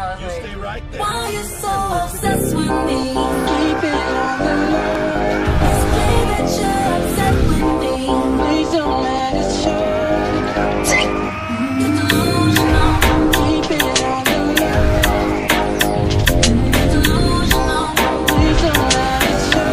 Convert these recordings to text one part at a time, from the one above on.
You stay right there. Why you so obsessed with me? Keep it on the low. Display that you're upset with me. Please don't let it show. You're delusional. Keep it on the low. You're delusional. Please don't let it show.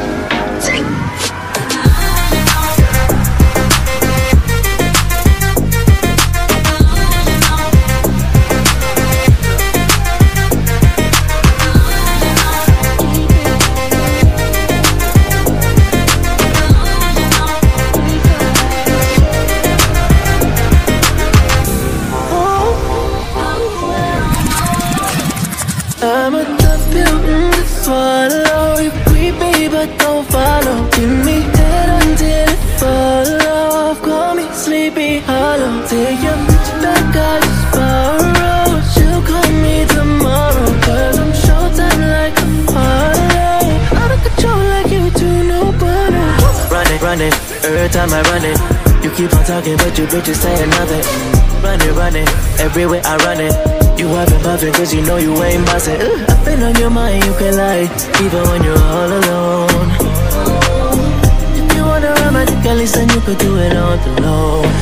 I'm a tough pill to swallow. You creepy but don't follow. Give me head until it fall off. Call me Sleepy Hollow. Take your bitch back, I just borrow. She'll call me tomorrow, cause I'm showtime like Apollo. Out of control like you do, nobody. Run it, every time I run it. You keep on talking but you bitches saying nothing. Run it, everywhere I run it. You haven't buffing cause you know you ain't bossing. I've been on your mind, you can lie, even when you're all alone. If you wanna ride my dick, at least then you could do it on the low.